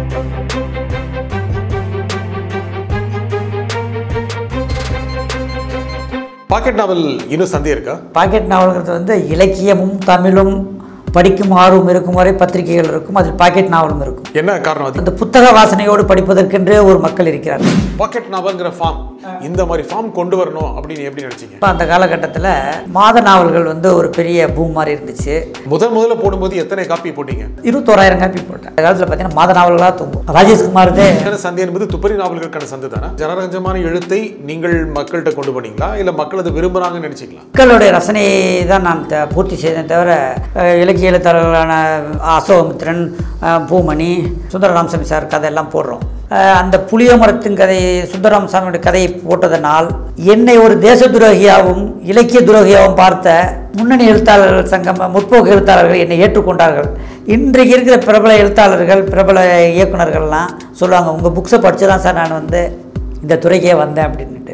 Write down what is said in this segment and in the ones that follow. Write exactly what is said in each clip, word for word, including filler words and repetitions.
Packet நாவல் இன்னும் சந்தே இருக்கா? Packet நாவல்ங்கிறது வந்து இலக்கியமும் தமிழும் படிக்கும் ஆர்வம் இருக்கும் வரை பத்திரிகைகள் இருக்கும், அதில் பாக்கெட் நாவலும் இருக்கும். என்ன காரணம்? அது அந்த புத்தக வாசனையோடு படிப்பதற்கென்றே ஒரு மக்கள் இருக்கிறார்கள். பாக்கெட் நாவல்ங்கிற ஃபார்ம் இந்த மாதிரி ஃபார்ம் கொண்டு வரணும் அப்படின்னு எப்படி நினைச்சீங்க? இப்போ அந்த காலகட்டத்தில் மாத நாவல்கள் வந்து ஒரு பெரிய பூம் மாதிரி இருந்துச்சு. முதல் முதல்ல போடும்போது எத்தனை காப்பி போட்டீங்க? இருபத்தோராயிரம் காப்பி போட்டேன். அந்த காலத்தில் பார்த்தீங்கன்னா மாத நாவல்களாக தூங்கும். ராஜேஷ் குமார்தே சந்தை என்பது துப்பறி நாவல்களுக்கான சந்தை தானே? ஜனரஞ்சமான எழுத்தை நீங்கள் மக்கள்கிட்ட கொண்டு போனீங்களா, இல்லை மக்கள் அதை விரும்புகிறாங்கன்னு நினைச்சிக்கலாம்? மக்களுடைய ரசனையை தான் நான் பூர்த்தி செய்தேன் தவிர இலக்கிய எழுத்தாளர்களான அசோகமித்ரன், பூமணி, சுந்தரராமசாமி சார் கதையெல்லாம் போடுறோம். அந்த புளிய மரத்தின் கதை சுந்தரராமசாமியோட கதையை போட்டதனால் என்னை ஒரு தேச துரோகியாகவும் இலக்கிய துரோகியாகவும் பார்த்த முன்னணி எழுத்தாளர்கள் சங்கம், முற்போக்கு எழுத்தாளர்கள் என்னை ஏற்றுக்கொண்டார்கள். இன்றைக்கு இருக்கிற பிரபல எழுத்தாளர்கள், பிரபல இயக்குநர்கள்லாம் சொல்லுவாங்க, உங்கள் புக்ஸை படித்து தான் சார் நான் வந்து இந்த துறைக்கே வந்தேன் அப்படின்ட்டு.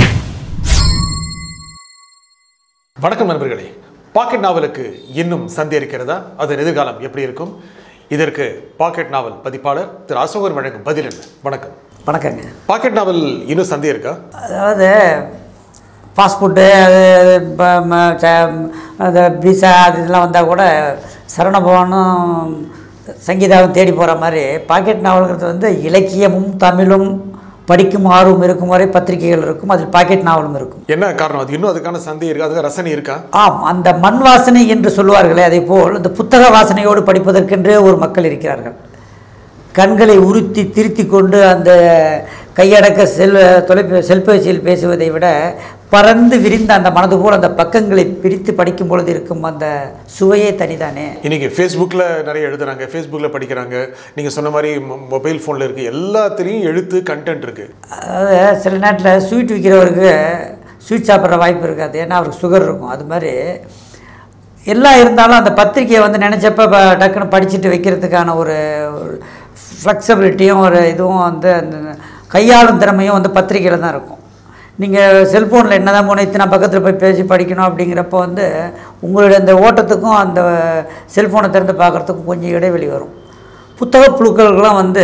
வணக்கம் நண்பர்களே. பாக்கெட் நாவலுக்கு இன்னும் சந்தை இருக்கிறதா? அதன் எதிர்காலம் எப்படி இருக்கும்? இதற்கு பாக்கெட் நாவல் பதிப்பாளர் திரு அசோகர் வழங்கும் பதில் என்ன? வணக்கம். வணக்கங்க. பாக்கெட் நாவல் இன்னும் சந்தை இருக்கா? அதாவது பாஸ்போர்ட்டு அது அந்த விசா அது இதெல்லாம் வந்தால் கூட சரணபவனும் சங்கீதாவும் தேடி போகிற மாதிரி பாக்கெட் நாவல்கிறது வந்து இலக்கியமும் தமிழும் படிக்கும் ஆர்வம் இருக்கும் வரை பத்திரிகைகள் இருக்கும், அதில் பாக்கெட் நாவலும் இருக்கும். என்ன காரணம்? அது இன்னும் அதுக்கான சந்தை இருக்கா? அதுக்கு ரசனை இருக்கா? ஆம், அந்த மண் வாசனை என்று சொல்வார்களே, அதே போல் இந்த புத்தக வாசனையோடு படிப்பதற்கென்றே ஒரு மக்கள் இருக்கிறார்கள். கண்களை உறுத்தி திருத்தி கொண்டு அந்த கையடக்க செல் தொலைபே செல்பேசியில் பேசுவதை விட பறந்து விரிந்த அந்த மனது போல் அந்த பக்கங்களை பிரித்து படிக்கும் பொழுது இருக்கும் அந்த சுவையே தனிதானே. இன்றைக்கி ஃபேஸ்புக்கில் நிறைய எழுதுகிறாங்க, ஃபேஸ்புக்கில் படிக்கிறாங்க. நீங்கள் சொன்ன மாதிரி மொபைல் ஃபோனில் இருக்குது, எல்லாத்துலேயும் எழுத்து கண்டென்ட் இருக்குது. அதாவது சில நேரத்தில் ஸ்வீட் விற்கிறவருக்கு ஸ்வீட் சாப்பிட்ற வாய்ப்பு இருக்காது, ஏன்னா அவருக்கு சுகர் இருக்கும். அது மாதிரி எல்லாம் இருந்தாலும் அந்த பத்திரிக்கையை வந்து நினச்சப்ப டக்குன்னு படிச்சுட்டு வைக்கிறதுக்கான ஒரு ஃப்ளெக்சிபிலிட்டியும் ஒரு இதுவும் வந்து அந்த கையாளும் திறமையும் வந்து பத்திரிக்கையில் தான் இருக்கும். நீங்கள் செல்ஃபோனில் என்ன தான் முனைத்து நான் பக்கத்தில் போய் பேசி படிக்கணும் அப்படிங்கிறப்ப வந்து உங்களுடைய அந்த ஓட்டத்துக்கும் அந்த செல்ஃபோனை திறந்து பார்க்குறதுக்கும் கொஞ்சம் இடைவெளி வரும். புத்தக புழுக்கள்லாம் வந்து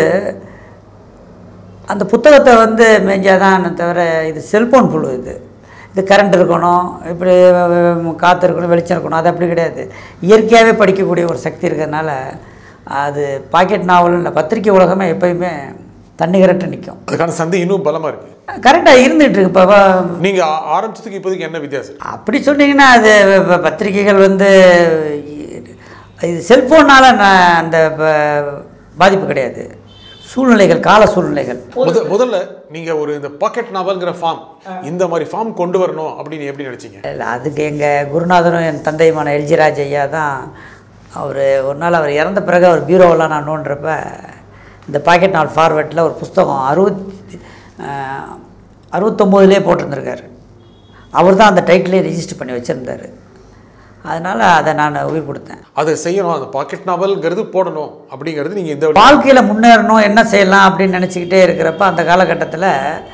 அந்த புத்தகத்தை வந்து மேஞ்சாதான் தவிர இது செல்ஃபோன் புழு. இது இது கரண்ட் இருக்கணும், இப்படி காற்று இருக்கணும், வெளிச்சம் இருக்கணும், அது அப்படி கிடையாது. இயற்கையாகவே படிக்கக்கூடிய ஒரு சக்தி இருக்கிறதுனால அது பாக்கெட் நாவல் இல்லை, பத்திரிக்கை உலகமே எப்போயுமே தண்ணி கரெக்டாக நிற்கும். அதுக்கான சந்தை இன்னும் பலமாக இருக்குது, கரெக்டாக இருந்துகிட்டு இருக்கு. இப்போ நீங்கள் ஆரம்பிச்சதுக்கு இப்போதைக்கு என்ன வித்தியாசம் அப்படி சொன்னீங்கன்னா, அது பத்திரிகைகள் வந்து இது செல்ஃபோனால் நான் அந்த பாதிப்பு கிடையாது, சூழ்நிலைகள், கால சூழ்நிலைகள். முத முதல்ல நீங்கள் ஒரு இந்த பாக்கெட் நாவல்ங்கிற ஃபார்ம் இந்த மாதிரி ஃபார்ம் கொண்டு வரணும் அப்படின்னு எப்படி நினச்சிங்க? இல்லை, அதுக்கு எங்கள் குருநாதரும் என் தந்தையுமான எல்ஜி ராஜ் ஐயா தான். அவர் ஒரு நாள் அவர் இறந்த பிறகு அவர் பீரோவெல்லாம் நான் நோண்டுறப்ப இந்த பாக்கெட் நாவல் ஃபார்வேர்டில் ஒரு புஸ்தகம் அறுபத்தி அறுபத்தொம்போதுலேயே போட்டிருந்துருக்காரு. அவர் தான் அந்த டைட்டிலே ரிஜிஸ்டர் பண்ணி வச்சுருந்தார். அதனால் அதை நான் உயிர் கொடுத்தேன். அதை செய்யணும், அந்த பாக்கெட் நாவல்ங்கிறது போடணும் அப்படிங்கிறது. நீங்கள் இந்த வாழ்க்கையில் முன்னேறணும், என்ன செய்யலாம் அப்படின்னு நினச்சிக்கிட்டே இருக்கிறப்ப அந்த காலகட்டத்தில்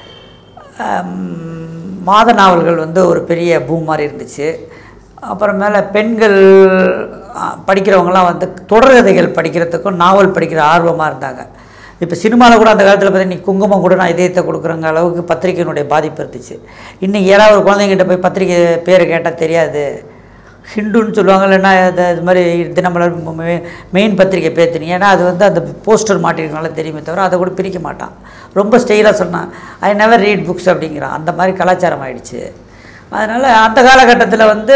மாத நாவல்கள் வந்து ஒரு பெரிய பூம் மாதிரி இருந்துச்சு. அப்புறமேல பெண்கள் படிக்கிறவங்களாம் வந்து தொடர்கதைகள் படிக்கிறதுக்கும் நாவல் படிக்கிற ஆர்வமாக இருந்தாங்க. இப்போ சினிமாவில் கூட அந்த காலத்தில் பார்த்தீங்கன்னா நீ குங்குமம் கூட நான் இதயத்தை கொடுக்குறங்க அளவுக்கு பத்திரிகையினுடைய பாதிப்பு இருந்துச்சு. இன்றைக்கி யாராவது ஒரு குழந்தைங்கிட்ட போய் பத்திரிக்கை பேர் கேட்டால் தெரியாது, ஹிண்டுன்னு சொல்லுவாங்க, இல்லைன்னா அது இது மாதிரி தினமலர் மெயின் பத்திரிக்கை பேத்துனீங்க, ஏன்னா அது வந்து அந்த போஸ்டர் மாட்டிருக்கனால தெரியுமே தவிர அதை கூட பிரிக்க மாட்டான். ரொம்ப ஸ்டைலாக சொன்னான், ஐ நெவர் ரீட் புக்ஸ் அப்படிங்கிறான். அந்த மாதிரி கலாச்சாரம் ஆகிடுச்சு. அதனால் அந்த காலகட்டத்தில் வந்து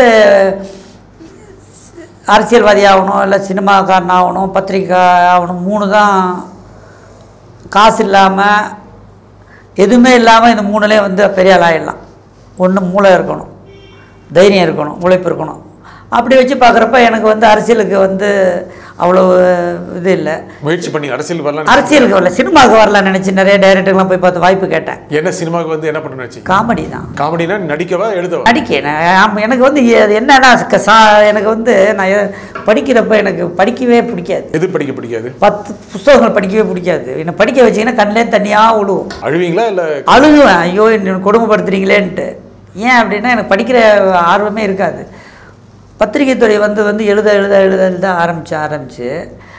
அரசியல்வாதி ஆகணும், இல்லை சினிமாக்காரன் ஆகணும், பத்திரிக்கை ஆகணும், மூணு தான். காசு இல்லாமல் எதுவுமே இல்லாமல் இந்த மூணுலேயே வந்து பெரிய ஆள் ஆகிடலாம். ஒன்று மூளை இருக்கணும், தைரியம் இருக்கணும், உழைப்பு இருக்கணும். அப்படி வச்சு பார்க்குறப்ப எனக்கு வந்து அரசியலுக்கு வந்து அவ்வளோ இது இல்லை. முயற்சி பண்ணி அரசியல் வரலாம், அரசியலுக்கு வரல, சினிமாவுக்கு வரலான்னு நினச்சி நிறைய டைரக்டர்லாம் போய் பார்த்து வாய்ப்பு கேட்டேன். என்ன சினிமாவுக்கு வந்து என்ன பண்ண நினச்சி? காமெடி தான். காமெடினா நடிக்கவா எழுதவா? நடிக்க. எனக்கு வந்து என்னன்னா எனக்கு வந்து நான் படிக்கிறப்ப எனக்கு படிக்கவே பிடிக்காது. எது படிக்க பிடிக்காது? பத்து புத்தகங்கள் படிக்கவே பிடிக்காது. என்னை படிக்க வச்சிங்கன்னா கண்ணிலே தனியாக விழுவும். அழுவீங்களா? இல்லை அழுகுவேன், ஐயோ என்ன கொடுமைப்படுத்துறீங்களேன்ட்டு. ஏன் அப்படின்னா எனக்கு படிக்கிற ஆர்வமே இருக்காது. பத்திரிகை துறை வந்து வந்து எழுத எழுத எழுத எழுத ஆரம்பித்து ஆரம்பித்து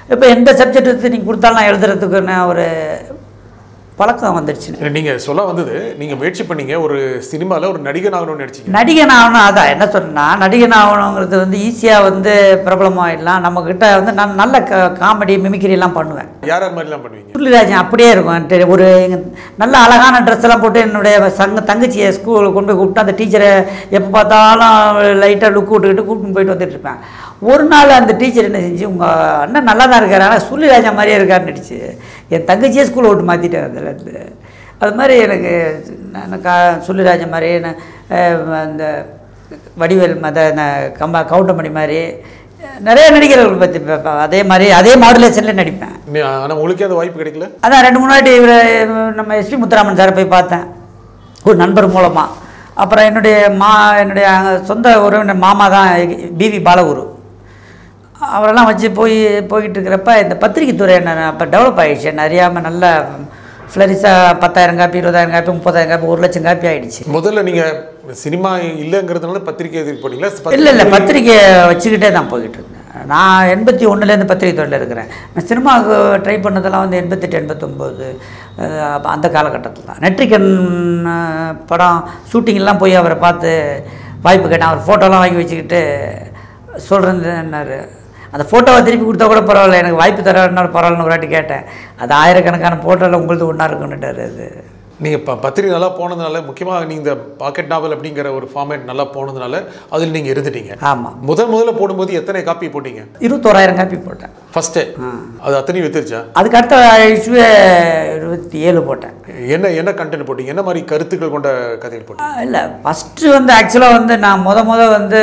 இப்போ எந்த சப்ஜெக்ட் எடுத்து நீங்கள் கொடுத்தாலும் நான் எழுதுறதுக்குன்னு ஒரு பழக்கம் வந்துடுச்சு. நீங்கள் சொல்ல வந்தது நீங்கள் முயற்சி பண்ணீங்க ஒரு சினிமாவில் ஒரு நடிகன் ஆகணும்னு நினச்சிங்க. நடிகன் ஆகணும், அதான் என்ன சொன்னா நடிகன் ஆகணுங்கிறது வந்து ஈஸியாக வந்து பிரபலமாகிடலாம். நம்மக்கிட்ட வந்து நான் நல்ல க காமெடி மிமிக்ரிலாம் பண்ணுவேன். யார் யார் மாதிரிலாம் பண்ணுவீங்க? சுருளிராஜன் அப்படியே இருக்கும். ஒரு நல்ல அழகான ட்ரெஸ் எல்லாம் போட்டு என்னுடைய சங்க தங்கச்சியை ஸ்கூலுக்கு கொண்டு போய் கூப்பிட்டு அந்த டீச்சரை எப்போ பார்த்தாலும் லைட்டாக லுக் விட்டுக்கிட்டு கூப்பிட்டு போயிட்டு வந்துட்டு இருப்பேன். ஒரு நாள் அந்த டீச்சர் என்ன செஞ்சு, உங்கள் அண்ணன் நல்லா தான் இருக்காரு ஆனால் சுருளிராஜன் மாதிரியே இருக்காருன்னு நடிச்சு என் தங்கச்சியே ஸ்கூலை விட்டு மாற்றிட்டேன். அதுலேருந்து அது மாதிரி எனக்கு நான் கா சுருளிராஜன் மாதிரி அந்த வடிவேல் மத கம்ப கவுண்டமணி மாதிரி நிறைய நடிகர்கள் பற்றி அதே மாதிரி அதே மாடுலேஷனில் நடிப்பேன். ஆனால் உங்களுக்கே அந்த வாய்ப்பு கிடைக்கல. அதான் ரெண்டு மூணு வாட்டி இவர் நம்ம எஸ்பி முத்துராமன் சாரை போய் பார்த்தேன் ஒரு நண்பர் மூலமாக. அப்புறம் என்னுடைய மா என்னுடைய சொந்த உறவினர் மாமா தான் பிவி பாலகுரு, அவரெல்லாம் வச்சு போய் போய்கிட்டு இருக்கிறப்ப இந்த பத்திரிக்கை துறை என்ன அப்போ டெவலப் ஆகிடுச்சு. என்ன அறியாமல் நல்லா ஃப்ளரிஸாக பத்தாயிரம் காப்பி இருபதாயிரம் காப்பி முப்பதாயிரம் காப்பி ஒரு லட்சம் காப்பி ஆகிடுச்சு. முதல்ல நீங்கள் சினிமா இல்லைங்கிறதுனால பத்திரிக்கை எதுக்கு போனீங்களா? இல்லை இல்லை பத்திரிக்கை வச்சுக்கிட்டே தான் போய்கிட்டு இருந்தேன். நான் எண்பத்தி ஒன்றுலேருந்து பத்திரிகை துறையில் இருக்கிறேன். நான் சினிமாவுக்கு ட்ரை பண்ணதெல்லாம் வந்து எண்பத்தெட்டு எண்பத்தொம்போது அந்த காலகட்டத்தில் தான். நெற்றிக்கண் படம் ஷூட்டிங்கெல்லாம் போய் அவரை பார்த்து வாய்ப்பு கேட்டேன். அவர் ஃபோட்டோலாம் வாங்கி வச்சுக்கிட்டு சொல்கிறேன்னாரு, அந்த ஃபோட்டோவை திருப்பி கொடுத்தா கூட பரவாயில்ல, எனக்கு வாய்ப்பு தரனால பரவாயில்லன்னு ஒரு வாட்டி கேட்டேன். அது ஆயிரக்கணக்கான ஃபோட்டோவில் உங்களது ஒன்றா இருக்குன்னுட்டார். அது நீங்கள் இப்போ பத்திரிகை நல்லா போனதுனால, முக்கியமாக நீங்கள் இந்த பாக்கெட் நாவல் அப்படிங்கிற ஒரு ஃபார்மேட் நல்லா போனதுனால அதில் நீங்கள் இருந்துட்டீங்க. ஆமாம். முதல் முதல்ல போடும்போது எத்தனை காப்பி போட்டீங்க? இருபத்தோராயிரம் காப்பி போட்டேன் ஃபஸ்ட்டு. அது அத்தனையும் வித்துருச்சா? அதுக்கு அடுத்த இஷ்யூவே இருபத்தி ஏழு போட்டேன். என்ன என்ன கண்டென்ட் போட்டீங்க? என்ன மாதிரி கருத்துக்கள் கொண்ட கதைகள் போட்டீங்க? இல்லை ஃபஸ்ட்டு வந்து ஆக்சுவலாக வந்து நான் முத முத வந்து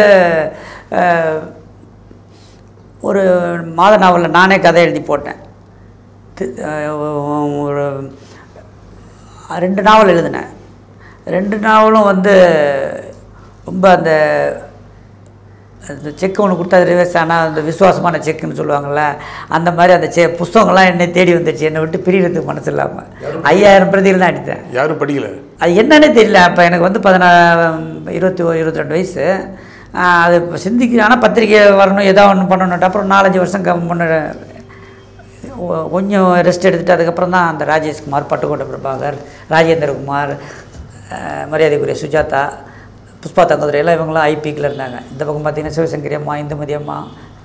ஒரு மாத நாவலில் நானே கதை எழுதி போட்டேன். ஒரு ரெண்டு நாவல் எழுதினேன். ரெண்டு நாவலும் வந்து ரொம்ப அந்த அந்த செக்கு ஒன்று கொடுத்தா ரிவர்ஸ் ஆனால் அந்த விசுவாசமான செக்குன்னு சொல்லுவாங்கள்ல, அந்த மாதிரி அந்த செ புஸ்தகங்கள்லாம் என்னை தேடி வந்துடுச்சு. என்னை விட்டு பிரிகிறதுக்கு மனசு இல்லாமல் ஐயாயிரம் பிரதிகள் தான் அடித்தேன். யாரும் படிக்கல. அது என்னன்னே தெரியல. அப்போ எனக்கு வந்து பதினா இருபத்தி இருபத்தி ரெண்டு வயசு. அது சிந்திக்க ஆனால் பத்திரிக்கை வரணும் ஏதோ ஒன்று பண்ணணுன்ட்டு அப்புறம் நாலஞ்சு வருஷம் கம் முன்ன கொஞ்சம் ரெஸ்ட் எடுத்துகிட்டு அதுக்கப்புறம் தான் அந்த ராஜேஷ் குமார், பட்டுக்கோட்டை பிரபாகர், ராஜேந்திரகுமார், மரியாதைக்குரிய சுஜாதா, புஷ்பா தங்கதுரை எல்லாம் இவங்களாம் ஐபிக்கில் இருந்தாங்க. இந்த பக்கம் பார்த்திங்கன்னா சிவசங்கரி அம்மா, இந்துமதி அம்மா,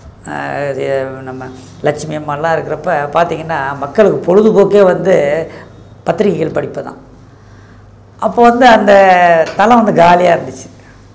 நம்ம லட்சுமி அம்மாலாம் இருக்கிறப்ப பார்த்திங்கன்னா மக்களுக்கு பொழுதுபோக்கே வந்து பத்திரிகைகள் படிப்பு தான். அப்போ வந்து அந்த தளம் வந்து காலியாக இருந்துச்சு.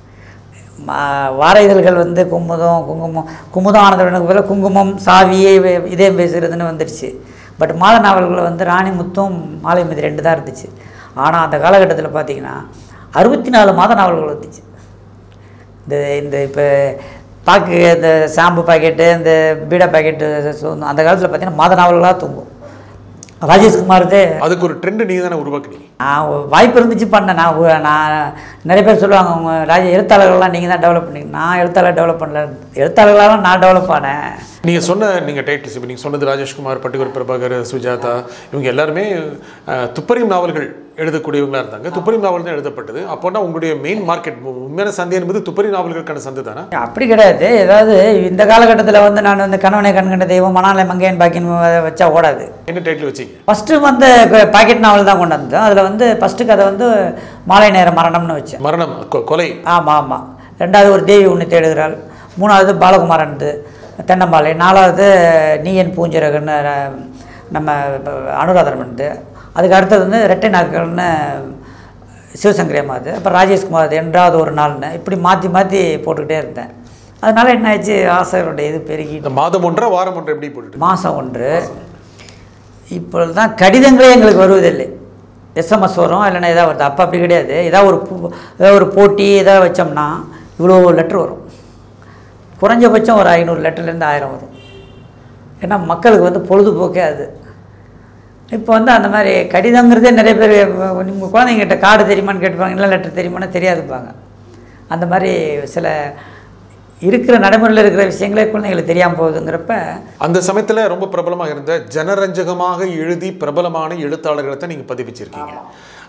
வார இதழ்கள் வந்து குமுதம் குங்குமம் குமுதம் ஆனந்தவனுக்கு பதில் குங்குமம் சாவியே இதே பேசுகிறதுன்னு வந்துடுச்சு. பட் மாத நாவல்கள் வந்து ராணி முத்தும் மாலை மீது ரெண்டு தான் இருந்துச்சு. ஆனால் அந்த காலகட்டத்தில் பார்த்திங்கன்னா அறுபத்தி நாலு மாத நாவல்கள் வந்துச்சு. இந்த இந்த இப்போ பாக்கு இந்த ஷாம்பு பாக்கெட்டு இந்த பீடா பாக்கெட்டு அந்த காலத்தில் பார்த்திங்கன்னா மாத நாவல்களாக தூங்கும். ராஜேஷ்குமார்தே அதுக்கு ஒரு ட்ரெண்டு நீங்கள் தானே உருவாக்குனீங்க. நான் வாய்ப்பு இருந்துச்சு பண்ணேன். நான் நான் நிறைய பேர் சொல்லுவாங்க உங்க ராஜ எழுத்தாளர்கள்லாம் நீங்கள் தான் டெவலப் பண்ணீங்க. நான் எழுத்தாளர் டெவலப் பண்ணல, எழுத்தாளர்களாலும் நான் டெவலப் ஆனேன். நீங்கள் சொன்ன நீங்கள் டைட்டில்ஸ் இப்போ நீங்கள் சொன்னது ராஜேஷ்குமார், பட்டுக்கோட்டை பிரபாகர், சுஜாதா இவங்க எல்லாருமே துப்பறியும் நாவல்கள் எழுதக்கூடியவங்களாக இருந்தாங்க. துப்பறியும் நாவல் தான் எழுதப்பட்டது. அப்போனா உங்களுடைய மெயின் மார்க்கெட் உண்மையான சந்தை என்பது துப்பறியும் நாவல்களுக்கான சந்தை தானே? அப்படி கிடையாது. ஏதாவது இந்த காலகட்டத்தில் வந்து நான் வந்து கணவனை கண்கண்ட தெய்வம், மணாலை மங்கையன் பாக்கின்னு வச்சா ஓடாது. என்ன டைட்டில் வச்சிங்க? ஃபஸ்ட்டு வந்து பாக்கெட் நாவல் தான் கொண்டு வந்தோம். அதில் வந்து ஃபஸ்ட்டு கதை வந்து மாலை நேர மரணம்னு வச்சேன். மரணம் கொலை. ஆமாம் ஆமாம். ரெண்டாவது ஒரு தேவி ஒன்று தேடுகிறாள். மூணாவது பாலகுமாரன்து தென்னம்பாலை. நாலாவது நீ என் பூஞ்சரகன்னு நம்ம அனுராதரமன்து. அதுக்கு அடுத்தது வந்து ரெட்டை நாட்கள்னு சிவசங்கரி அம்மாது. அப்புறம் ராஜேஷ்குமார் என்றாவது ஒரு நாள்னு இப்படி மாற்றி மாற்றி போட்டுக்கிட்டே இருந்தேன். அதனால் என்ன ஆச்சு, ஆசைகளுடைய இது பெருகி மாதம் ஒன்றா வாரம் ஒன்று எப்படி போட்டு மாதம் ஒன்று. இப்பொழுது தான் கடிதங்களே எங்களுக்கு வருவதில்லை. எஸ்எம்எஸ் வரும் இல்லைன்னா எதாவது வருது. அப்போ அப்படி கிடையாது. ஏதாவது ஒரு ஏதாவது ஒரு போட்டி ஏதாவது வச்சோம்னா இவ்வளோ லெட்ரு வரும். குறைஞ்சபட்சம் ஒரு ஐநூறு லெட்டர்லேருந்து ஆயிரம் வரும். ஏன்னா மக்களுக்கு வந்து பொழுதுபோக்கே அது. இப்போ வந்து அந்த மாதிரி கடிதங்கிறதே நிறைய பேர் உங்கள் குழந்தைங்கிட்ட கார்டு தெரியுமான்னு கேட்டுப்பாங்க, இல்லை லெட்டர் தெரியுமான்னு தெரியாதுப்பாங்க. அந்த மாதிரி சில இருக்கிற நடைமுறையில் இருக்கிற விஷயங்களே குழந்தைங்களுக்கு தெரியாமல் போகுதுங்கிறப்ப அந்த சமயத்தில் ரொம்ப பிரபலமாக இருந்த ஜனரஞ்சகமாக எழுதி பிரபலமான எழுத்தாளர்களை தான் நீங்கள் பதிவிச்சிருக்கீங்க.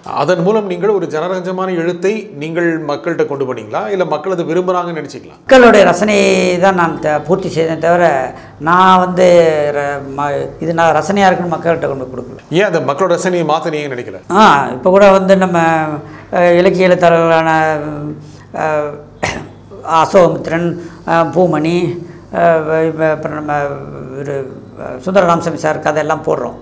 அதன் மூலம் நீங்கள் ஒரு ஜனரஞ்சமான எழுத்தை நீங்கள் மக்கள்கிட்ட கொண்டு போனீங்களா இல்லை மக்கள் அதை விரும்புகிறாங்கன்னு நினச்சிக்கலாம்? மக்களுடைய ரசனையை தான் நான் த பூர்த்தி செய்தேன் தவிர நான் வந்து இது நான் ரசனையாக இருக்குன்னு மக்கள்கிட்ட கொண்டு கொடுக்கல. ஏன் அந்த மக்களோட ரசனையை மாற்றினீங்கன்னு நினைக்கல? ஆ இப்போ கூட வந்து நம்ம இலக்கிய எழுத்தாளர்களான அசோகமித்திரன், பூமணி, அப்புறம் நம்ம ஒரு சுந்தர ராமசாமி சார் கதையெல்லாம் போடுறோம்.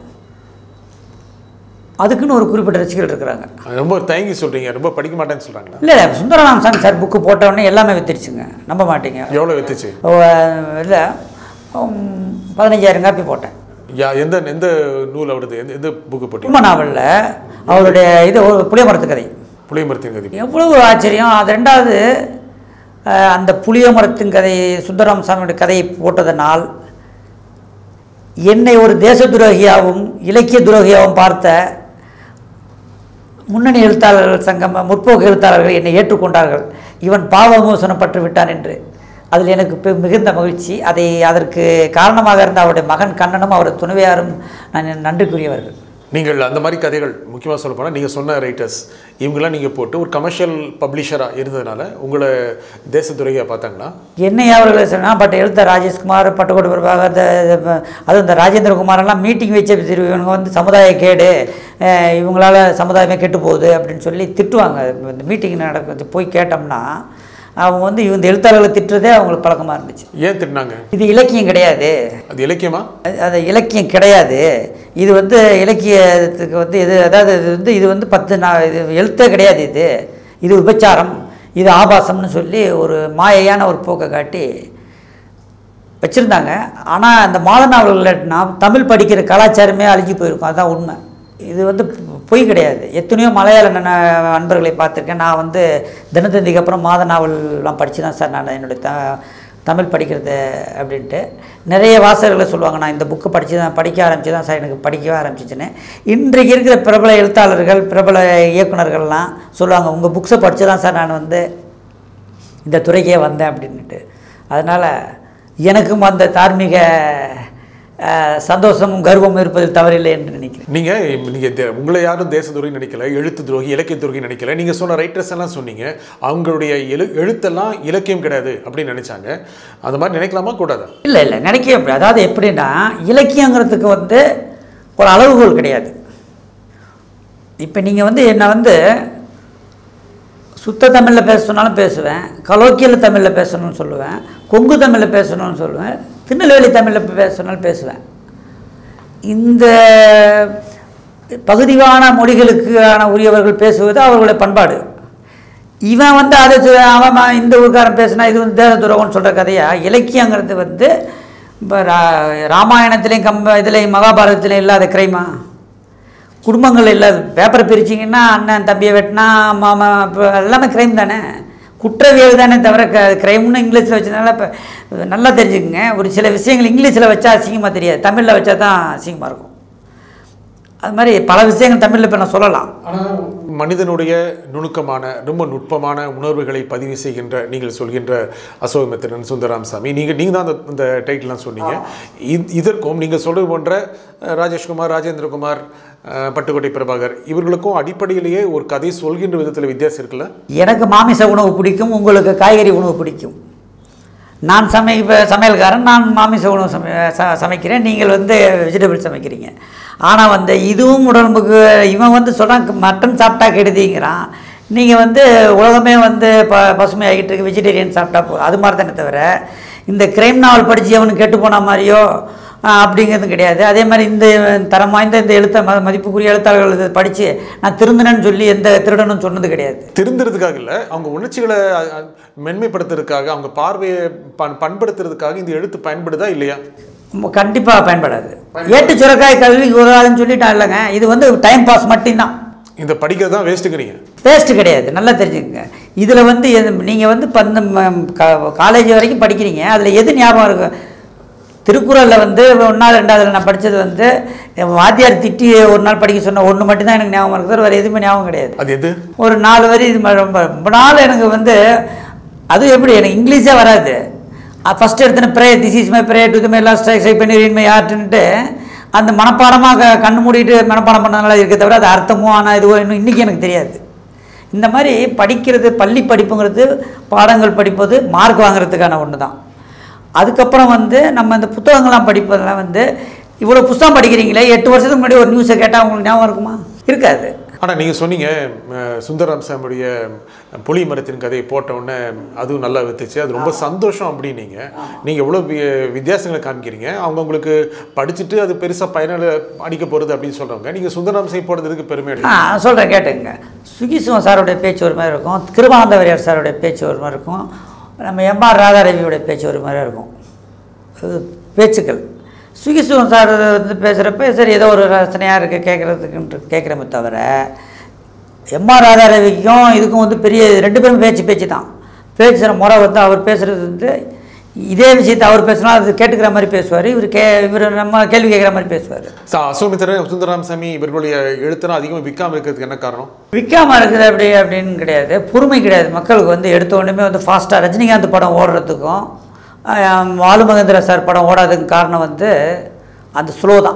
அதுக்குன்னு ஒரு குறிப்பிட்ட ரசிகர்கள் இருக்கிறாங்க. ரொம்ப தயங்கி சொல்கிறீங்க, ரொம்ப படிக்க மாட்டேன்னு சொல்கிறாங்க. இல்லை இல்லை சுந்தர ராமசாமி சார் புக்கு போட்டவுடனே எல்லாமே வித்துருச்சுங்க, நம்ப மாட்டீங்க. எவ்வளோ வித்துச்சு? இல்லை பதினஞ்சாயிரம் காப்பி போட்டேன். யா எந்த எந்த நூல் அவருது? எந்த எந்த புக்கு போட்டீங்க? குடும்ப நாவலில் அவருடைய இது ஒரு புளியமரத்து கதை. புளியமரத்தின் கதை எவ்வளவு ஆச்சரியம்! அது ரெண்டாவது அந்த புளியமரத்தின் கதை சுந்தரராமசாமியோட கதையை போட்டதனால் என்னை ஒரு தேச துரோகியாகவும் இலக்கிய துரோகியாகவும் பார்த்த முன்னணி எழுத்தாளர்கள் சங்கம், முற்போக்கு எழுத்தாளர்கள் என்னை ஏற்றுக்கொண்டார்கள். இவன் பாவ விமோசனப்பட்டு விட்டான் என்று. அதில் எனக்கு மிகுந்த மகிழ்ச்சி. அதை அதற்கு காரணமாக இருந்த அவருடைய மகன் கண்ணனும் அவரது துணைவியாரும் நான் நன்றிக்குரியவர்கள். நீங்கள் அந்த மாதிரி கதைகள் முக்கியமாக சொல்ல போனால் நீங்கள் சொன்ன ரைட்டர்ஸ் இவங்கெல்லாம் நீங்கள் போட்டு ஒரு கமர்ஷியல் பப்ளிஷராக இருந்ததுனால உங்களை தேசத்துறையாக பார்த்தாங்களா? என்னை அவர்களை சொன்னால் பட் எழுத்த ராஜேஷ்குமார், பட்டுக்கோட்டை பிரபாகர், அதுவும் இந்த ராஜேந்திர குமாரெல்லாம் மீட்டிங் வச்சு இவங்க வந்து சமுதாய கேடு, இவங்களால் சமுதாயமே கெட்டு போகுது அப்படின்னு சொல்லி திட்டுவாங்க. இந்த மீட்டிங் நடக்க போய் கேட்டோம்னா அவங்க வந்து இந்த எழுத்தாளர்களை திட்டுறதே அவங்களுக்கு பழக்கமாக இருந்துச்சு. ஏன் திட்டினாங்க? இது இலக்கியம் கிடையாது. அது இலக்கியமா? அது இலக்கியம் கிடையாது. இது வந்து இலக்கியத்துக்கு வந்து இது அதாவது இது வந்து இது வந்து பத்து நான் இது எழுத்தே கிடையாது. இது இது விபச்சாரம், இது ஆபாசம்னு சொல்லி ஒரு மாயையான ஒரு போக்கை காட்டி வச்சுருந்தாங்க. ஆனால் அந்த மாத நாவல்கள் நான் தமிழ் படிக்கிற கலாச்சாரமே அழிஞ்சு போயிருக்கும். அதுதான் உண்மை. இது வந்து பொய் கிடையாது. எத்தனையோ மலையாள நண்பர்களை பார்த்துருக்கேன். நான் வந்து தினத்தந்திக்கு அப்புறம் மாத நாவல்லாம் படித்து தான் சார் நான் என்னுடைய த தமிழ் படிக்கிறது அப்படின்ட்டு நிறைய வாசகர்களை சொல்லுவாங்க. நான் இந்த புக்கு படித்து தான் படிக்க ஆரம்பித்து தான் சார் எனக்கு படிக்கவே ஆரம்பிச்சிச்சுன்னு. இன்றைக்கு இருக்கிற பிரபல எழுத்தாளர்கள், பிரபல இயக்குநர்கள்லாம் சொல்லுவாங்க, உங்கள் புக்ஸை படித்து தான் சார் நான் வந்து இந்த துறைக்கே வந்தேன் அப்படின்ட்டு. அதனால் எனக்கும் அந்த தார்மீக சந்தோஷமும் கர்வமும் இருப்பதில் தவறில்லை என்று நினைக்கிறேன். நீங்கள் நீங்கள் உங்களை யாரும் தேச துரோகி நினைக்கல, எழுத்து துரோகி, இலக்கிய துரோகி நினைக்கல. நீங்கள் சொன்ன ரைட்டர்ஸ் எல்லாம் சொன்னீங்க அவங்களுடைய எழு எழுத்தெல்லாம் இலக்கியம் கிடையாது அப்படின்னு நினைச்சாங்க. அந்த மாதிரி நினைக்கலாமா கூடாதா? இல்லை இல்லை நினைக்க எப்படி. அதாவது எப்படின்னா இலக்கியங்கிறதுக்கு வந்து ஒரு அளவுகோல் கிடையாது. இப்போ நீங்கள் வந்து என்னை வந்து சுத்த தமிழில் பேச சொன்னாலும் பேசுவேன், கலோக்கியல் தமிழில் பேசணும்னு சொல்லுவேன், கொங்கு தமிழில் பேசணும்னு சொல்லுவேன், திருநெல்வேலி தமிழில் பேச சொன்னாலும் பேசுவேன். இந்த பகுதிவான மொழிகளுக்கான உரியவர்கள் பேசுவது அவர்களுடைய பண்பாடு. இவன் வந்து அதை அவன் இந்த ஊர்காரன் பேசுனா இது வந்து தேச துரோகம்னு சொல்கிற கதையா? இலக்கியங்கிறது வந்து இப்போ ரா ராமாயணத்துலேயும் கம்ப இதுலேயும் மகாபாரதத்துலேயும் இல்லாத கிரைமா? குடும்பங்கள் இல்லாத பேப்பரை பிரிச்சிங்கன்னா அண்ணன் தம்பியை வெட்டினா மாமா எல்லாமே கிரைம் தானே, குற்றவியல் தானே தவிர க கிரைம்னு இங்கிலீஷில் வச்சதுனால இப்போ நல்லா தெரிஞ்சுக்குங்க. ஒரு சில விஷயங்கள் இங்கிலீஷில் வச்சா அசிங்கமாக தெரியாது, தமிழில் வச்சா தான் அசிங்கமாக இருக்கும். அது மாதிரி பல விஷயங்கள் தமிழில் இப்போ நான் சொல்லலாம். ஆனால் மனிதனுடைய நுணுக்கமான ரொம்ப நுட்பமான உணர்வுகளை பதிவு செய்கின்ற நீங்கள் சொல்கின்ற அசோகமித்திரன், சுந்தரராமசாமி, நீங்கள் நீங்கள் தான் அந்த அந்த டைட்டில்லாம் சொன்னீங்க. இதற்கும் நீங்கள் சொல்வது போன்ற ராஜேஷ்குமார், ராஜேந்திரகுமார், பட்டுக்கோட்டை பிரபாகர் இவர்களுக்கும் அடிப்படையிலேயே ஒரு கதை சொல்கின்ற விதத்தில் வித்தியாசம் இருக்குல்ல? எனக்கு மாமிச உணவு பிடிக்கும், உங்களுக்கு காய்கறி உணவு பிடிக்கும். நான் சமை சமையல்காரன், நான் மாமிச உணவு சமை சமைக்கிறேன் நீங்கள் வந்து வெஜிடபிள் சமைக்கிறீங்க. ஆனால் வந்து இதுவும் உடம்புக்கு இவன் வந்து சொல்கிறான் மட்டன் சாப்பிட்டா கெடுதிங்கிறான், நீங்கள் வந்து உலகமே வந்து ப பசுமையாகிட்டு இருக்கு, வெஜிடேரியன் சாப்பிட்டா போ. அது மாதிரி தானே தவிர இந்த கிரைம் நாவல் படித்து அவனுக்கு கெட்டு போன மாதிரியோ அப்படிங்கிறது கிடையாது. அதே மாதிரி இந்த தரம் வாய்ந்த இந்த எழுத்த ம மதிப்புக்குரிய எழுத்தாளர்கள் இதை படித்து நான் திருந்தினேன்னு சொல்லி எந்த திருடனும் சொன்னது கிடையாது. திருந்துறதுக்காக இல்லை, அவங்க உணர்ச்சிகளை மென்மைப்படுத்துறதுக்காக, அவங்க பார்வையை பண் பண்படுத்துறதுக்காக இந்த எழுத்து பயன்படுதா இல்லையா? கண்டிப்பாக பயன்படாது. ஏட்டு சுரக்காய் கல்விக்கு உதவாதுன்னு சொல்லிட்டான் இல்லைங்க. இது வந்து டைம் பாஸ் மட்டும்தான். இந்த படிக்கிறது தான் வேஸ்ட்டுங்கிறீங்க? வேஸ்ட்டு கிடையாது, நல்லா தெரிஞ்சுக்கங்க. இதில் வந்து நீங்கள் வந்து பந்த காலேஜ் வரைக்கும் படிக்கிறீங்க, அதில் எது ஞாபகம் இருக்கும்? திருக்குறளில் வந்து ஒன்றாவது ரெண்டாவதுல நான் படித்தது வந்து வாத்தியார் திட்டி ஒரு நாள் படிக்க சொன்ன ஒன்று மட்டும்தான் எனக்கு ஞாபகம் இருக்குது, வேறு எதுவுமே ஞாபகம் கிடையாது. அது எது? ஒரு நாலு வரி. இது ரொம்ப ரொம்ப நாள் எனக்கு வந்து அது எப்படி எனக்கு இங்கிலீஷே வராது. ஃபஸ்ட்டு எடுத்தோன்னே pray this is my pray to my last strike பண்ணி ரீட் மை ஹார்ட்ன்ட்டு அந்த மனப்பாடமாக கண்ணு மூடிட்டு மனப்பாடம் பண்ணனால இருக்க தவிர அது அர்த்தமோ ஆனால் இதுவோ இன்னும் இன்றைக்கி எனக்கு தெரியாது. இந்த மாதிரி படிக்கிறது, பள்ளி படிப்புங்கிறது பாடங்கள் படிப்பது மார்க் வாங்குறதுக்கான ஒன்று தான். அதுக்கப்புறம் வந்து நம்ம இந்த புத்தகங்கள்லாம் படிப்பதெல்லாம் வந்து இவ்வளோ புத்தகம் படிக்கிறீங்களே, எட்டு வருஷத்துக்கு முன்னாடி ஒரு நியூஸை கேட்டால் உங்களுக்கு ஞாபகம் இருக்குமா? இருக்காது. ஆனால் நீங்கள் சொன்னீங்க சுந்தரம் சாமியுடைய புலி மரத்தின் கதையை போட்டவுடனே அதுவும் நல்லா வித்துச்சு, அது ரொம்ப சந்தோஷம் அப்படின்னீங்க. நீங்கள் எவ்வளோ வி வித்தியாசங்களை காமிக்கிறீங்க. அவங்க உங்களுக்கு படிச்சுட்டு அது பெருசாக பயனில் அடிக்க போகிறது அப்படின்னு சொல்கிறவங்க, நீங்கள் சுந்தரம் சாமி போடுறதுக்கு பெருமை ஆ சொல்கிறேன் கேட்டுங்க. சுகிசிவம் சாரோடைய பேச்சு ஒரு மாதிரி இருக்கும், கிருபானந்த வாரியார் சாரோடைய பேச்சு ஒரு மாதிரி இருக்கும், நம்ம எம் ஆர் ராதாரவியோடைய பேச்சு ஒரு மாதிரி இருக்கும். பேச்சுக்கள் சுகிசிவம் சார் வந்து பேசுகிறப்ப சரி ஏதோ ஒரு ரசனையாக இருக்குது கேட்குறதுக்குன்ட்டு கேட்குறமே தவிர, எம்ஆர் ராதாரவிக்கும் இதுக்கும் வந்து பெரிய ரெண்டு பேரும் பேச்சு பேச்சு தான். பேசுகிற முறை வந்து அவர் பேசுகிறது வந்து இதே விஷயத்தை அவர் பேசினா அது கேட்டுக்கிற மாதிரி பேசுவார், இவர் கே இவர் நம்ம கேள்வி கேட்குற மாதிரி பேசுவார். அசோமித்திரன் சுந்தரம் சாமி இவர்களுடைய எழுத்துனா அதிகமாக விற்காமல் இருக்கிறதுக்கு என்ன காரணம்? விற்காமல் இருக்குது அப்படி அப்படின்னு கிடையாது, பொறுமை கிடையாது. மக்களுக்கு வந்து எடுத்த உடனே வந்து ஃபாஸ்ட்டாக ரஜினிகாந்த் படம் ஓடுறதுக்கும் வாலு மகேந்திர சார் படம் ஓடாததுக்கு காரணம் வந்து அந்த ஸ்லோ தான்.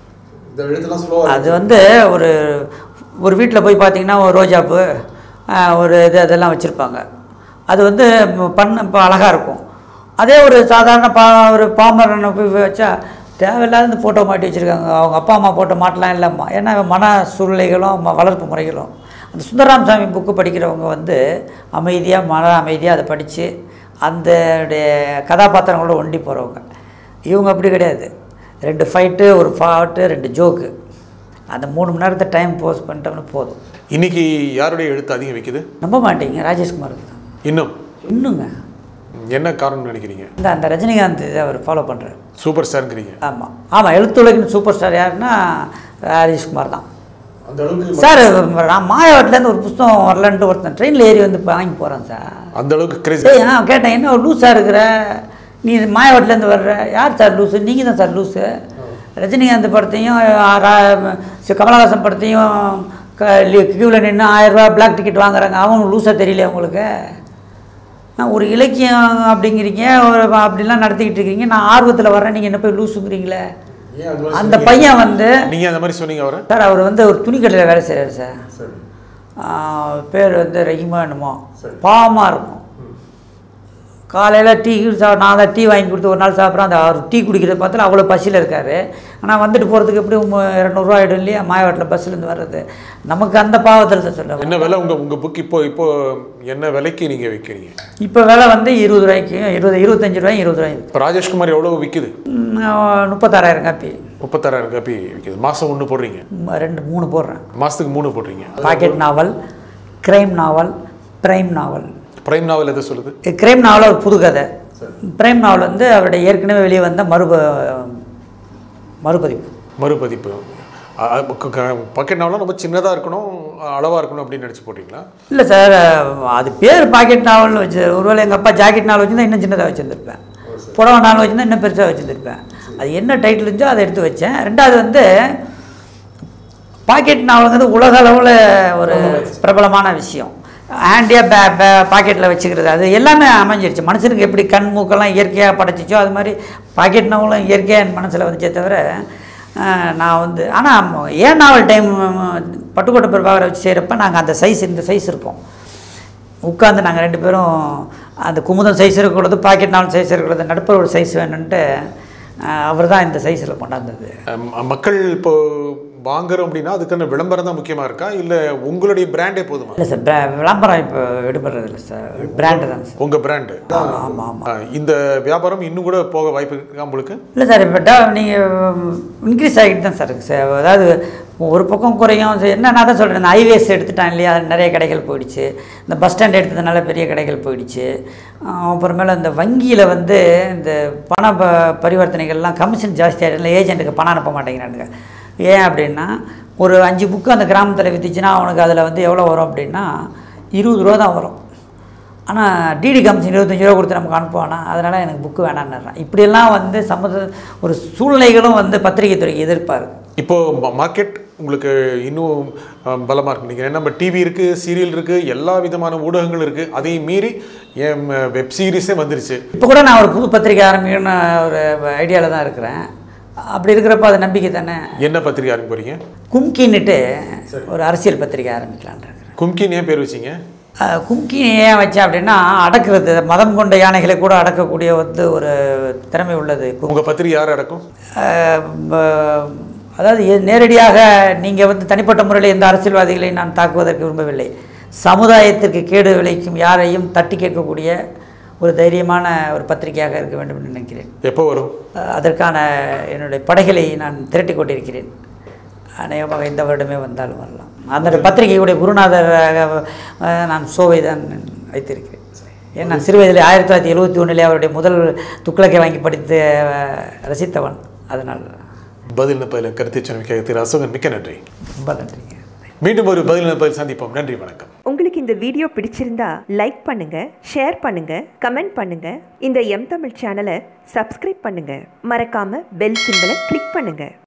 அது வந்து ஒரு ஒரு வீட்டில் போய் பார்த்தீங்கன்னா ஒரு ரோஜாப்பு ஒரு இது அதெல்லாம் வச்சுருப்பாங்க, அது வந்து பண்ண இப்போ அழகாக இருக்கும். அதே ஒரு சாதாரண பா ஒரு பாமரனை போய் வச்சா தேவையில்லாத இந்த ஃபோட்டோ மாட்டி வச்சுருக்காங்க. அவங்க அப்பா அம்மா போட்டோ மாட்டலாம் இல்லைம்மா, ஏன்னா மன சூழ்நிலைகளும் வளர்ப்பு முறைகளும். அந்த சுந்தரராமசாமி புக்கு படிக்கிறவங்க வந்து அமைதியாக மன அமைதியாக அதை படித்து அந்த கதாபாத்திரங்களோட ஒண்டி போகிறவங்க. இவங்க அப்படி கிடையாது, ரெண்டு ஃபைட்டு ஒரு ஃபாட்டு ரெண்டு ஜோக்கு, அந்த மூணு மணி நேரத்தை டைம் போஸ்ட் பண்ணிட்டோம்னு போதும். இன்றைக்கி யாருடைய எழுத்து அதிகம் விற்கிது? நம்ப மாட்டீங்க, ராஜேஷ்குமார் தான். இன்னும் இன்னுங்க என்ன காரணம்னு நினைக்கிறீங்க? இந்த அந்த ரஜினிகாந்த் இதை அவர் ஃபாலோ பண்ணுறாரு, சூப்பர் ஸ்டாருங்கிறீங்க. ஆமாம் ஆமாம், எழுத்துலகின் சூப்பர் ஸ்டார் யாருன்னா ராஜேஷ்குமார் தான். அந்த அளவுக்கு சார் நான் மாயாவட்டிலேருந்து ஒரு புத்தகம் வரலன்ட்டு ஒருத்தன் ட்ரெயினில் ஏறி வந்து வாங்கி போகிறேன் சார். அந்த அளவுக்கு கிரேஸ். ஆ கேட்டேன், என்ன ஒரு லூஸாக இருக்கிற நீ மாயாவட்டிலேருந்து வர்ற? யார் சார் லூஸு? நீங்கள் தான் சார் லூஸு. ரஜினிகாந்த் படத்தையும் கமலஹாசன் படத்தையும் கியூவில் நின்று ஆயிரரூபா பிளாக் டிக்கெட் வாங்குறாங்க, அவங்க லூஸாக தெரியல உங்களுக்கு? ஒரு இலக்கியம் அப்படிங்கிறீங்க, ஒரு அப்படிலாம் நடத்திக்கிட்டு இருக்கீங்க, நான் ஆர்வத்தில் வர்றேன், நீங்கள் என்ன போய் லூஸுங்கிறீங்களே. அந்த பையன் வந்து நீங்கள் அந்த மாதிரி சொன்னீங்க அவரை? சார் அவர் வந்து ஒரு துணிக்கடையில் வேலை செய்கிறார் சார், பேர் வந்து ரஹிமா என்னமோ, பாவமாக இருக்கும். காலையில் டீ சா நான் தான் டீ வாங்கி கொடுத்து ஒரு நாள் சாப்பிட்றேன், அந்த அவர் டீ குடிக்கிறத பார்த்தாலும் அவ்வளோ பசியில் இருக்கார். ஆனால் வந்துட்டு போகிறதுக்கு எப்படியும் இரநூறுவா ஆகிடும் இல்லையா மாயவாட்டில் பஸ்ஸிலேருந்து வர்றது. நமக்கு அந்த பாவத்தில் தான் சொல்கிறேன். என்ன விலை உங்கள் உங்கள் புக் இப்போ இப்போ என்ன விலைக்கு நீங்கள் விற்கிறீங்க? இப்போ விலை வந்து இருபது ரூபாய்க்கு இருபது இருபத்தஞ்சி ரூபாய் இருபது ரூபாய். இப்போ ராஜேஷ்குமார் எவ்வளோ விற்கிது? முப்பத்தாறாயிரம் காப்பி. முப்பத்தாறாயிரம் காப்பி விற்கிது. மாதம் ஒன்று போடுறீங்க? ரெண்டு மூணு போடுறேன். மாதத்துக்கு மூணு போடுறீங்க. Pocket novel, crime novel, prime novel. Prime novel எதை சொல்லுது? கிரைம் நாவல் ஒரு புது கதை. பிரைம் நாவல் வந்து அவருடைய ஏற்கனவே வெளியே வந்த மறுப மறுபதிப்பு மறுபதிப்பு பாக்கெட் நாவலாம் ரொம்ப சின்னதாக இருக்கணும், அளவாக இருக்கணும் அப்படின்னு நினச்சி போட்டிங்களா? இல்லை சார், அது பேர் பாக்கெட் நாவல்னு வச்சு, ஒருவேளை எங்கள் அப்பா ஜாக்கெட் நாவல் வச்சுருந்தா இன்னும் சின்னதாக வச்சுருந்துருப்பேன், புடவை நாவல் வச்சுருந்தா இன்னும் பெருசாக வச்சுருந்துருப்பேன். அது என்ன டைட்டில் இருந்துச்சோ அதை எடுத்து வச்சேன். ரெண்டாவது வந்து பாக்கெட் நாவலுங்கிறது உலக அளவில் ஒரு பிரபலமான விஷயம். ஹேண்டியாக பே பே பாக்கெட்டில் வச்சுக்கிறது அது எல்லாமே அமைஞ்சிருச்சு. மனுஷனுக்கு எப்படி கண் மூக்கெல்லாம் இயற்கையாக படைச்சிச்சோ அது மாதிரி பாக்கெட் நாவலும் இயற்கையாக என் மனசில் வந்துச்சே தவிர நான் வந்து ஆனால் ஏன் நாவல் டைம் பட்டுக்கோட்டை பிரபாகரை வச்சு செய்கிறப்ப நாங்கள் அந்த சைஸ் இந்த சைஸ் இருக்கும் உட்காந்து நாங்கள் ரெண்டு பேரும் அந்த குமுதம் சைஸ் இருக்கக்கூடாது, பாக்கெட் நாவல் சைஸ் இருக்கக்கூடாது, நடுப்புற ஒரு சைஸ் வேணுன்ட்டு அவர் தான் இந்த சைஸில் கொண்டாந்தது. மக்கள் இப்போ வாங்குறோம் அப்படின்னா அதுக்கான விளம்பரம் தான் முக்கியமாக இருக்கா இல்லை உங்களுடைய பிராண்டே போதுமா? இல்லை சார், விளம்பரம் இப்போ எடுபடுறது இல்லை சார், பிராண்டு தான் சார். உங்கள் பிராண்டு? ஆமாம் ஆமாம் ஆமாம். இந்த வியாபாரம் இன்னும் கூட போக வாய்ப்பு இருக்கா உங்களுக்கு? இல்லை சார், இப்போ நீங்கள் இன்க்ரீஸ் ஆகிட்டு தான் சார் இருக்குது சார். அதாவது ஒரு பக்கம் குறையும் என்ன நான் தான் சொல்கிறேன், இந்த ஹைவேஸ் எடுத்துட்டான் இல்லையா, நிறைய கடைகள் போயிடுச்சு. இந்த பஸ் ஸ்டாண்ட் எடுத்ததுனால பெரிய கடைகள் போயிடுச்சு. அப்புறமேல இந்த வங்கியில் வந்து இந்த பண ப பரிவர்த்தனைகள்லாம் கமிஷன் ஜாஸ்தியாக இல்லை, ஏஜென்ட்டுக்கு பணம் அனுப்ப மாட்டேங்கிறானுங்க. ஏன் அப்படின்னா ஒரு அஞ்சு புக்கு அந்த கிராமத்தில் விற்றுச்சுன்னா அவனுக்கு அதில் வந்து எவ்வளோ வரும் அப்படின்னா இருபது ரூபா தான் வரும். ஆனால் டிடி கமிஷன் இருபத்தஞ்சி ரூபா கொடுத்து நமக்கு அனுப்புவானா, அதனால் எனக்கு புக்கு வேணான்னு. இப்படியெல்லாம் வந்து சம்மந்த ஒரு சூழ்நிலைகளும் வந்து பத்திரிகை துறைக்கு எதிர்ப்பார். இப்போது மார்க்கெட் உங்களுக்கு இன்னும் பலமாக இருக்கு. நீங்கள் நம்ம டிவி இருக்குது, சீரியல் இருக்குது, எல்லா விதமான ஊடகங்கள் இருக்குது, அதையும் மீறி என் வெப் சீரிஸே வந்துருச்சு. இப்போ கூட நான் ஒரு புது பத்திரிகை ஆரம்பிக்கணும்னு ஒரு ஐடியாவில் தான் இருக்கிறேன். அப்படி இருக்கிறப்ப அது நம்பிக்கை தானே. என்ன பத்திரிகை ஆரம்பிக்க போறீங்க? கும்கின்னுட்டு ஒரு அரசியல் பத்திரிகை ஆரம்பிக்கலான் இருக்கிறேன். கும்கின்னு ஏன் பேர் வச்சிங்க? கும்கி ஏன் வச்சேன் அப்படின்னா, அடக்கிறது, மதம் கொண்ட யானைகளை கூட அடக்கக்கூடிய வந்து ஒரு திறமை உள்ளது. உங்கள் பத்திரிகை யார் அடக்கும்? அதாவது நேரடியாக நீங்கள் வந்து தனிப்பட்ட முறையில் எந்த அரசியல்வாதிகளை நான் தாக்குவதற்கு விரும்பவில்லை. சமுதாயத்திற்கு கேடு விளைக்கும் யாரையும் தட்டி கேட்கக்கூடிய ஒரு தைரியமான ஒரு பத்திரிகையாக இருக்க வேண்டும் என்று நினைக்கிறேன். எப்போ வரும்? அதற்கான என்னுடைய படைகளை நான் திரட்டி கொண்டிருக்கிறேன். அநேகமாக இந்த வருடமே வந்தாலும் வரலாம். அந்த பத்திரிகையுடைய குருநாதராக நான் சோவை தான் வைத்திருக்கிறேன். ஏன் நான் சிறு வயதில் ஆயிரத்தி தொள்ளாயிரத்தி எழுபத்தி ஒன்றிலே அவருடைய முதல் துக்ளக்கை வாங்கி படித்து ரசித்தவன். அதனால் பதில் பதில் கருத்தை சொன்ன திரு அசோகன் மிக்க நன்றி. ரொம்ப நன்றிங்க. மீண்டும் ஒரு பதில் பதில் சந்திப்போம். நன்றி, வணக்கம். உங்களுக்கு இந்த வீடியோ பிடிச்சிருந்தா லைக் பண்ணுங்க, ஷேர் பண்ணுங்க, கமெண்ட் பண்ணுங்க. இந்த எம் தமிழ் சேனலை சப்ஸ்கிரைப் பண்ணுங்க. மறக்காம பெல் சிம்பலை கிளிக் பண்ணுங்க.